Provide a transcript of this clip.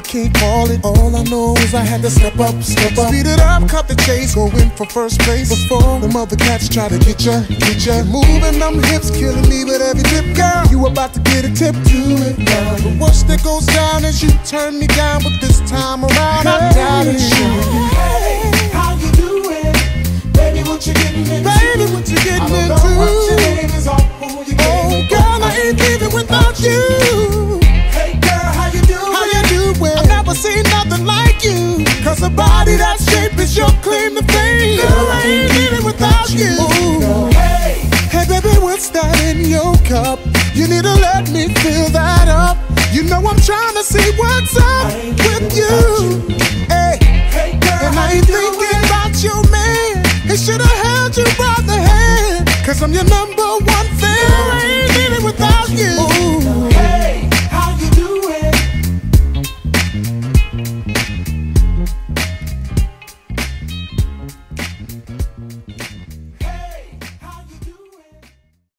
can't call it. All I know is I had to step up, speed it up, cut the chase, go in for first place before the other cats try to get ya. Moving them hips, killing me with every tip, girl. You about to get a tip, do it now. The worst that goes down is you turn me down, but this time around I gotta show you. Hey, how you doing? Baby, what you getting into? Baby, what you getting I don't into? know what your name is or who you getting. Oh, girl, I ain't leaving without you. Hey, girl, how you doing? How you doing? I've never seen nothing like you. Cause a body that shape is your claim to fame. Girl, I ain't leaving without you. Hey, hey, baby, what's that in your cup? You need to let me fill that up. You know I'm trying to see what's up with you. Hey, girl, and I ain't thinking about your man. He should've held you by the hand. Cause I'm your number one fan. I ain't leaving without you.